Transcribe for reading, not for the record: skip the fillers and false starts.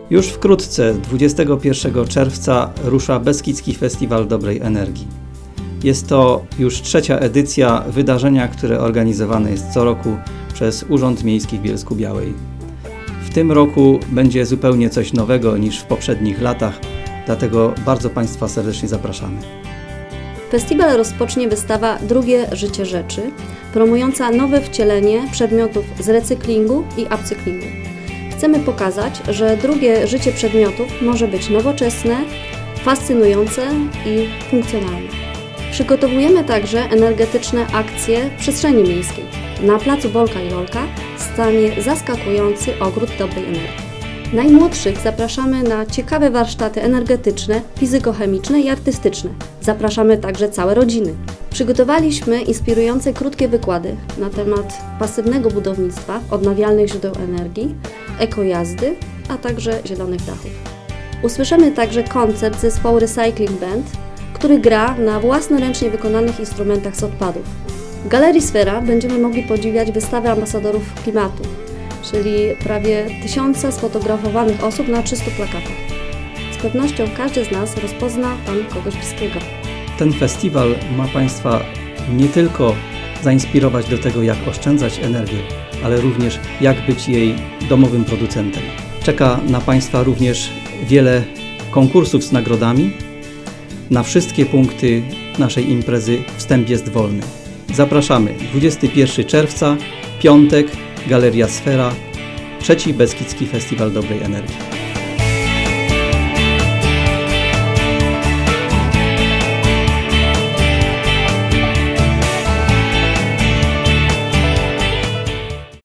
Już wkrótce, 21 czerwca, rusza Beskidzki Festiwal Dobrej Energii. Jest to już trzecia edycja wydarzenia, które organizowane jest co roku przez Urząd Miejski w Bielsku-Białej. W tym roku będzie zupełnie coś nowego niż w poprzednich latach, dlatego bardzo Państwa serdecznie zapraszamy. Festiwal rozpocznie wystawa Drugie życie rzeczy, promująca nowe wcielenie przedmiotów z recyklingu i upcyklingu. Chcemy pokazać, że drugie życie przedmiotów może być nowoczesne, fascynujące i funkcjonalne. Przygotowujemy także energetyczne akcje w przestrzeni miejskiej. Na placu Bolka i Lolka stanie zaskakujący ogród dobrej energii. Najmłodszych zapraszamy na ciekawe warsztaty energetyczne, fizykochemiczne i artystyczne. Zapraszamy także całe rodziny. Przygotowaliśmy inspirujące krótkie wykłady na temat pasywnego budownictwa, odnawialnych źródeł energii, ekojazdy, a także zielonych dachów. Usłyszymy także koncert zespołu Recycling Band, który gra na własnoręcznie wykonanych instrumentach z odpadów. W Galerii Sfera będziemy mogli podziwiać wystawę ambasadorów klimatu, czyli prawie 1000 sfotografowanych osób na 300 plakatach. Z pewnością każdy z nas rozpozna tam kogoś bliskiego. Ten festiwal ma Państwa nie tylko zainspirować do tego, jak oszczędzać energię, ale również jak być jej domowym producentem. Czeka na Państwa również wiele konkursów z nagrodami. Na wszystkie punkty naszej imprezy wstęp jest wolny. Zapraszamy 21 czerwca, piątek, Galeria Sfera, trzeci Beskidzki Festiwal Dobrej Energii.